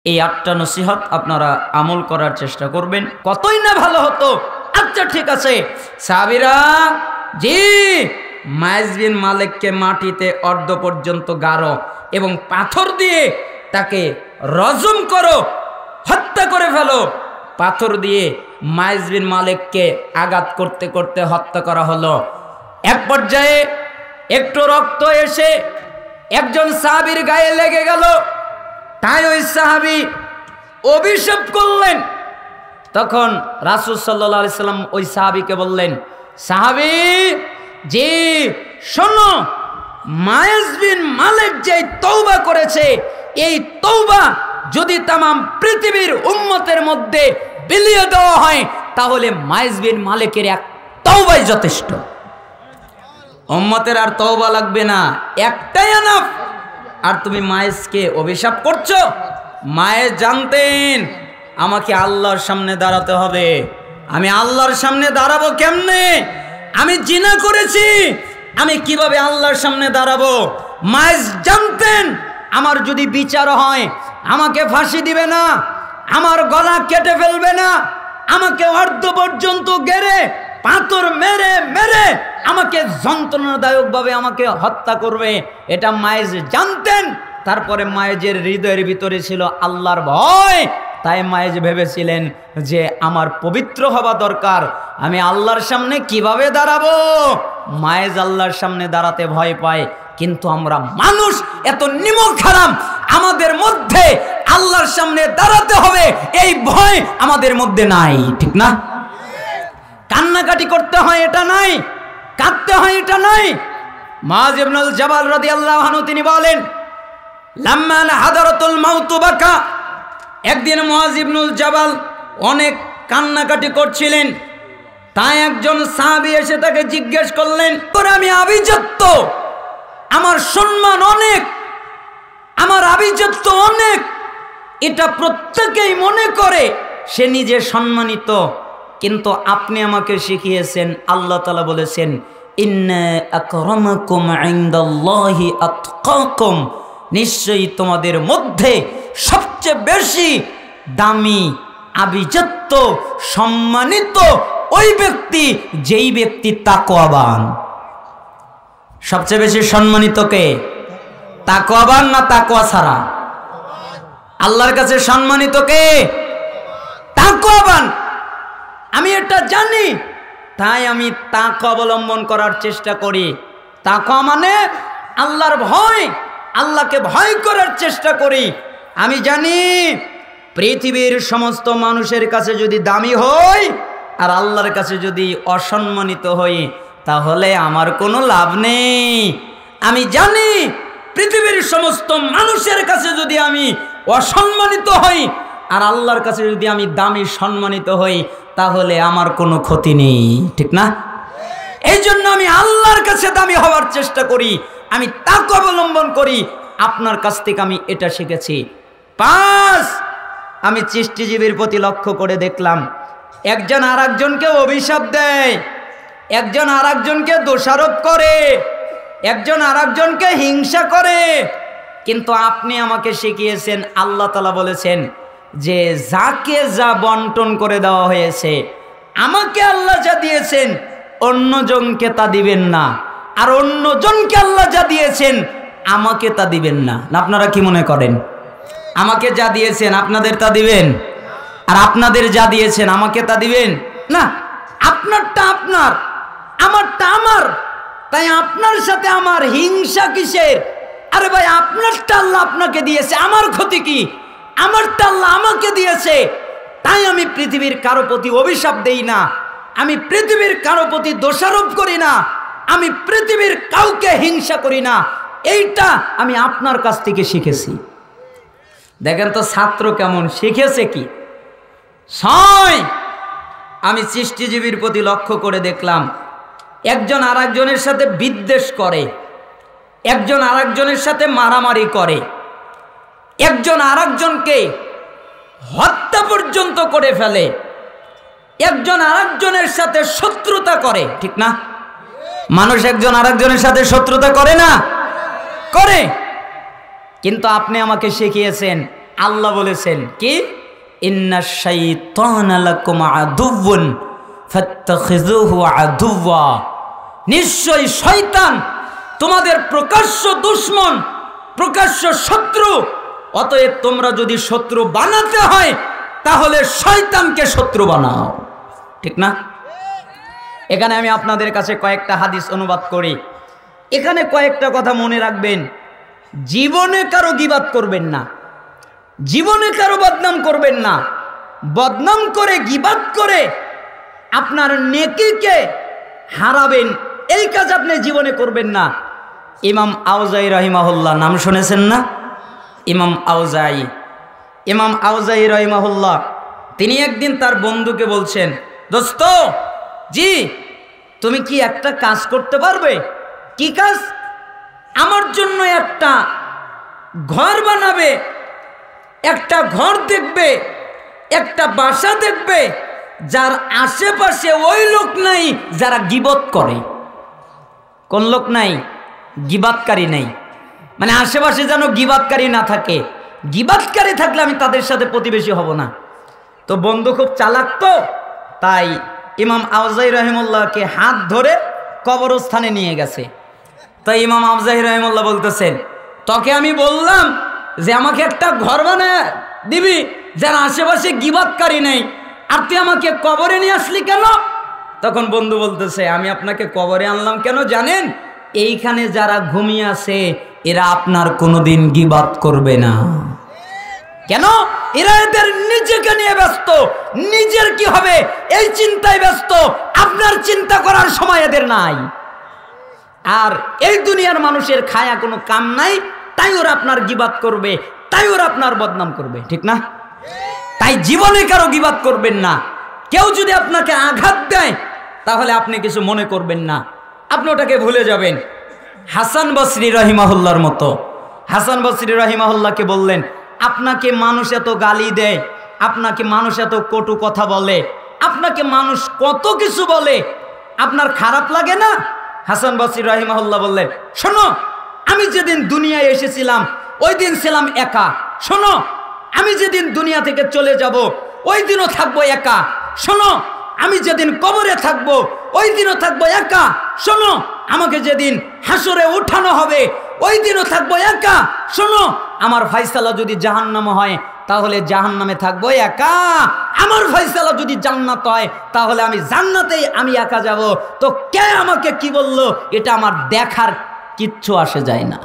এই 8টা নসিহত আপনারা আমল করার চেষ্টা করবেন, কতই না ভালো হতো। আচ্ছা ঠিক আছে সাহাবীরা, জি মায়েজ বিন মালিককে মাটিতে অর্ধ পর্যন্ত গাড়ো এবং পাথর দিয়ে তাকে রজম করো, হত্যা করে ফেলো। পাথর দিয়ে মায়েজ বিন মালিককে আঘাত করতে করতে হত্যা করা হলো। এক পর্যায়ে একটু রক্ত এসে একজন সাহাবীর গায়ে লেগে গেল, তাই ওই সাহাবী অভিশাপ করলেন। তখন রাসূল সাল্লাল্লাহু আলাইহি সাল্লাম ওই সাহাবীকে বললেন, সাহাবী জি শোনো, মায়েজ বিন মালিক যে তওবা করেছে, এই তওবা যদি তামাম পৃথিবীর উম্মতের মধ্যে বিলিয়ে দেওয়া হয় তাহলে মায়েজ বিন মালিকের এক তওবাই যথেষ্ট। উম্মতের আর তওবা লাগবে না, একটাই এনাফ। আর তুমি মায়েজকে অভিশাপ করছো। মায়েজ জানতেন আমাকে আল্লাহর সামনে দাঁড়াতে হবে। আমি আল্লাহর সামনে দাঁড়াবো কেমনে? আমি জিনা করেছি, আমি কিভাবে আল্লাহর সামনে দাঁড়াবো? মায়েজ জানতেন আমার যদি বিচার হয় আমাকে ফাঁসি দিবে না, আমার গলা কেটে ফেলবে না, আমাকে অর্ধ পর্যন্ত গেড়ে পাথর মেরে মেরে আমাকে যন্ত্রণাদায়কভাবে আমাকে হত্যা করবে। এটা মায়েজ জানতেন। তারপরে মায়েজের হৃদয়ের ভিতরে ছিল আল্লাহর ভয়। তাই মায়েজ ভেবেছিলেন যে আমার পবিত্র হওয়া দরকার, আমি আল্লাহর সামনে কিভাবে দাঁড়াবো? মায়েজ আল্লাহর সামনে দাঁড়াতে ভয় পায়। কিন্তু আমরা মানুষ এত নিমক হারাম, আমাদের মধ্যে আল্লাহর সামনে দাঁড়াতে হবে এই ভয় আমাদের মধ্যে নাই, ঠিক না? কান্নাকাটি করতে হয় এটা নাই, কাঁদতে হয় এটা নাই। মুআয ইবনুল জাবাল রাদিয়াল্লাহু আনহু তিনি বলেন, লাম্মা হাদারাতুল মাউত বাকা। একদিন মুআয ইবনুল জাবাল অনেক কান্নাকাটি করছিলেন। তাই একজন সাহাবী এসে তাকে জিজ্ঞেস করলেন, তোর আমি আভিজাত্য, আমার সম্মান অনেক, আমার আভিজাত্য অনেক, এটা প্রত্যেকেই মনে করে সে নিজে সম্মানিত, কিন্তু আপনি আমাকে শিখিয়েছেন, আল্লাহ তাআলা বলেছেন ইন্না আকরামাকুম ইনদাল্লাহি আতকাকুম, নিশ্চয়ই তোমাদের মধ্যে সবচেয়ে বেশি দামি, আভিজাত্য, সম্মানিত ওই ব্যক্তি যেই ব্যক্তি তাকওয়াবান। সবচেয়ে বেশি সম্মানিত কে? তাকওয়াবান না তাকওয়া ছাড়া? আল্লাহর কাছে সম্মানিত কে? তাকওয়াবান। আমি এটা জানি, তাই আমি তাকওয়া অবলম্বন করার চেষ্টা করি। তাকওয়া মানে আল্লাহর ভয়, আল্লাহকে ভয় করার চেষ্টা করি। আমি জানি পৃথিবীর সমস্ত মানুষের কাছে যদি দামি হই আর আল্লাহর কাছে যদি অসম্মানিত হই তাহলে আমার কোনো লাভ নেই। আমি জানি পৃথিবীর সমস্ত মানুষের কাছে যদি আমি অসম্মানিত হই আর আল্লাহর কাছে যদি আমি দামি সম্মানিত হই তাহলে আমার কোনো ক্ষতি নেই, ঠিক না? এই জন্য আমি আল্লাহর কাছে দামি হওয়ার চেষ্টা করি, আমি তাকওয়া অবলম্বন করি। আপনার কাছ থেকে আমি এটা শিখেছি। 5, আমি সৃষ্টিজীবীর প্রতি লক্ষ্য করে দেখলাম একজন আর একজনকে অভিশাপ দেয়, একজন আর একজনকে দোষারোপ করে, একজন আর একজনকে হিংসা করে। কিন্তু আপনি আমাকে শিখিয়েছেন, আল্লাহ তাআলা বলেছেন যে যাকে যা বন্টন করে দেওয়া হয়েছে, আমাকে আল্লাহ যা দিয়েছেন অন্যজনকে তা দিবেন না, আর অন্যজনকে আল্লাহ যা দিয়েছেন আমাকে তা দিবেন না। আপনারা কি মনে করেন আমাকে যা দিয়েছেন আপনাদের তা দিবেন, আর আপনাদের যা দিয়েছেন আমাকে তা দিবেন না? আপনারটা আপনার, আমারটা আমার, তাই আপনার সাথে আমার হিংসা কিসের? আরে ভাই, আপনারটা আল্লাহ আপনাকে দিয়েছে, আমার ক্ষতি কি? আমারটা আল্লাহ আমাকে দিয়েছে। তাই আমি পৃথিবীর কারো প্রতি অভিশাপ দেই না, আমি পৃথিবীর কারো প্রতি দোষারোপ করি না, আমি পৃথিবীর কাউকে হিংসা করি না। এইটা আমি আপনার কাছ থেকে শিখেছি। দেখেন তো ছাত্র কেমন শিখেছে কি? 6, আমি সৃষ্টিজীবীর প্রতি লক্ষ্য করে দেখলাম একজন আর একজনের সাথে বিদ্বেষ করে, একজন আর একজনের সাথে মারামারি করে, একজন আর একজনকে হত্যা পর্যন্ত করে ফেলে, একজন আর একজনের সাথে শত্রুতা করে, ঠিক না? মানুষ একজন আর একজনের সাথে শত্রুতা করে না? করে। কিন্তু আপনি আমাকে শিখিয়েছেন আল্লাহ বলেছেন কি, ইন্নাশ শাইতানা লাকুম আদুওয়ুন ফাত্তাখিযুহু আদুওয়া, নিশ্চয়ই শয়তান তোমাদের প্রকাশ্য দুশমন, প্রকাশ্য শত্রু। অতএব তোমরা যদি শত্রু বানাতে হয় তাহলে শয়তানকে শত্রু বানাও। ঠিক না? এখানে আমি আপনাদের কাছে কয়েকটা হাদিস অনুবাদ করি। এখানে কয়েকটা কথা মনে রাখবেন। জীবনে কারো গীবাত করবেন না, জীবনে কারো বদনাম করবেন না। বদনাম করে গীবাত করে আপনার নেকিকে হারাবেন, এই কাজ আপনি জীবনে করবেন না। ইমাম আউজাই রাহিমাহুল্লাহ নাম শুনেছেন না? ইমাম আউজাই, ইমাম আউজাই রাহিমাহুল্লাহ তিনি একদিন তার বন্ধুকে বলছেন, দোস্ত জি তুমি কি একটা কাজ করতে পারবে? কি কাজ? আমার জন্য একটা ঘর বানাবে, একটা ঘর দেখবে, একটা বাসা দেখবে যার আশেপাশে ওই লোক নাই যারা গীবত করে। কোন লোক নাই? গীবাতকারী নেই, মানে আশেপাশে যেন গীবাতকারী না থাকে। গীবাতকারী থাকলে আমি তাদের সাথে প্রতিবেশী হব না। তো বন্ধু খুব চালাক, তো তাই ইমাম আউজাই রহিমুল্লাহকে হাত ধরে কবরস্থানে নিয়ে গেছে। তাই ইমাম আউজাই রহিমুল্লাহ বলতেছেন, তোকে আমি বললাম যে আমাকে একটা ঘর বানায় দিবি যার আশেপাশে গীবাতকারী নেই, আর তুই আমাকে কবরে নিয়ে আসলি কেন? তখন বন্ধু বলতেছে, আমি আপনাকে কবরে আনলাম কেন জানেন? এইখানে যারা ঘুমিয়ে আছে এরা আপনার কোনোদিন গীবাত করবে না। কেন? এরা এদের নিজেকে নিয়ে ব্যস্ত, নিজের কি হবে এই চিন্তায় ব্যস্ত। আপনার চিন্তা করার সময় এদের নাই। আর এই দুনিয়ার মানুষের খায়া কোনো কাম নাই, তাই ওরা আপনার গীবাত করবে, তাই ওরা আপনার বদনাম করবে। ঠিক না? তাই জীবনে কারো গীবাত করবেন না। কেউ যদি আপনাকে আঘাত দেয় তাহলে আপনি কিছু মনে করবেন না, আপনি ওটাকে ভুলে যাবেন। হাসান বসরি রহিমাহুল্লাহর মতো, হাসান বসরি রহিমাহুল্লাহকে বললেন, আপনাকে মানুষ এত গালি দেয়, আপনাকে মানুষ এত কটু কথা বলে, আপনাকে মানুষ কত কিছু বলে, আপনার খারাপ লাগে না? হাসান বসরি রহিমাহুল্লাহ বললেন, শোনো আমি যেদিন দুনিয়ায় এসেছিলাম ওই দিন ছিলাম একা। শোনো আমি যেদিন দুনিয়া থেকে চলে যাব ওই দিনও থাকবো একা। শোনো আমি যেদিন কবরে থাকবো ওই দিনও থাকবো একা। শোনো আমাকে যেদিন হাসরে উঠানো হবে ওই দিনও থাকবো একা। শোনো আমার ফায়সালা যদি জাহান্নাম হয় তাহলে জাহান্নামে থাকবো একা, আমার ফায়সালা যদি জান্নাত হয় তাহলে আমি জান্নাতেই আমি একা যাব। তো কে আমাকে কি বললো এটা আমার দেখার কিচ্ছু আসে যায় না।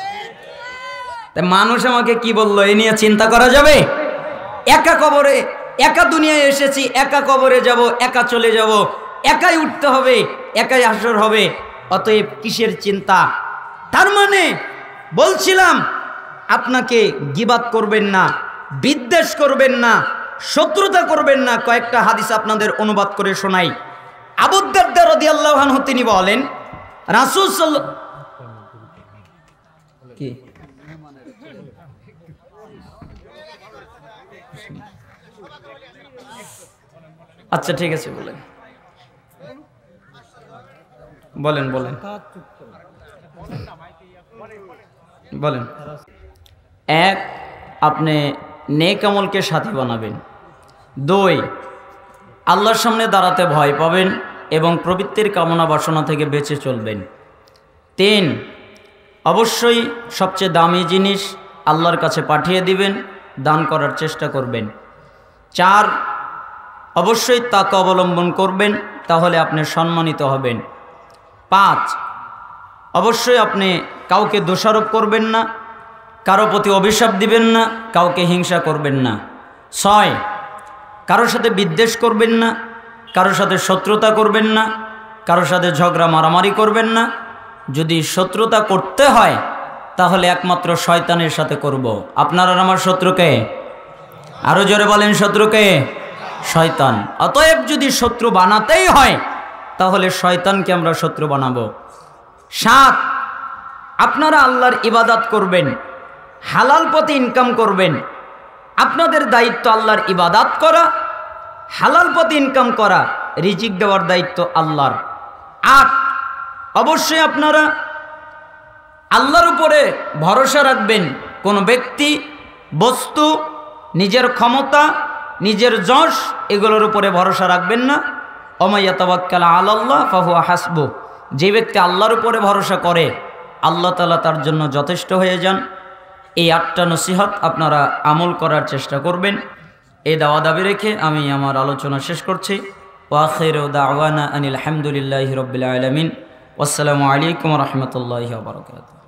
তাই মানুষ আমাকে কি বললো এ নিয়ে চিন্তা করা যাবে? একা কবরে, একা দুনিয়ায় এসেছি, একা কবরে যাব, একা চলে যাব, একাই উঠতে হবে, একাই হাসর হবে। অতএব কিসের চিন্তা? তার মানে বলছিলাম আপনাকে গীবাত করবেন না, বিদ্বেষ করবেন না, শত্রুতা করবেন না। কয়েকটা হাদিস আপনাদের অনুবাদ করে শোনাই। আবু দারদা রাদিয়াল্লাহু আনহু তিনি বলেন, রাসূল কি আচ্ছা ঠিক আছে বলেন বলেন বলেন বলেন। এক, আপনি নেক আমলকে সাথী বানাবেন। দুই, আল্লাহর সামনে দাঁড়াতে ভয় পাবেন এবং প্রবৃত্তির কামনা বাসনা থেকে বেঁচে চলবেন। তিন, অবশ্যই সবচেয়ে দামি জিনিস আল্লাহর কাছে পাঠিয়ে দিবেন, দান করার চেষ্টা করবেন। চার, অবশ্যই তাকে অবলম্বন করবেন, তাহলে আপনি সম্মানিত হবেন। পাঁচ, অবশ্যই আপনি কাউকে দোষারোপ করবেন না, কারো প্রতি অভিশাপ দিবেন না, কাউকে হিংসা করবেন না। ছয়, কারোর সাথে বিদ্বেষ করবেন না, কারোর সাথে শত্রুতা করবেন না, কারোর সাথে ঝগড়া মারামারি করবেন না। যদি শত্রুতা করতে হয় তাহলে একমাত্র শয়তানের সাথে করব। আপনার আর আমার শত্রুকে, আরো জোরে বলেন শত্রুকে, শয়তান। অতএব যদি শত্রু বানাতেই হয় তাহলে শয়তানকে আমরা শত্রু বানাবো। সাত, আপনারা আল্লাহর ইবাদত করবেন, হালাল পথে ইনকাম করবেন। আপনাদের দায়িত্ব আল্লাহর ইবাদত করা, হালাল পথে ইনকাম করা, রিজিক দেওয়ার দায়িত্ব আল্লাহর। আট, অবশ্যই আপনারা আল্লাহর উপরে ভরসা রাখবেন। কোনো ব্যক্তি বস্তু, নিজের ক্ষমতা, নিজের যশ এগুলোর উপরে ভরসা রাখবেন না। ওমাইয়া তাওয়াক্কাল আলাল্লাহ ফাহুয়া হাসবু, যে ব্যক্তি আল্লাহর উপরে ভরসা করে আল্লাহ তাআলা তার জন্য যথেষ্ট হয়ে যান। এই 8টা নসিহত আপনারা আমল করার চেষ্টা করবেন। এই দাওয়া দাবি রেখে আমি আমার আলোচনা শেষ করছি। ওয়া আখিরু দাওয়ানা আনিল হামদুলিল্লাহি রাব্বিল আলামিন। ওয়াসসালামু আলাইকুম ওয়া রাহমাতুল্লাহি ওয়া বারাকাতুহু।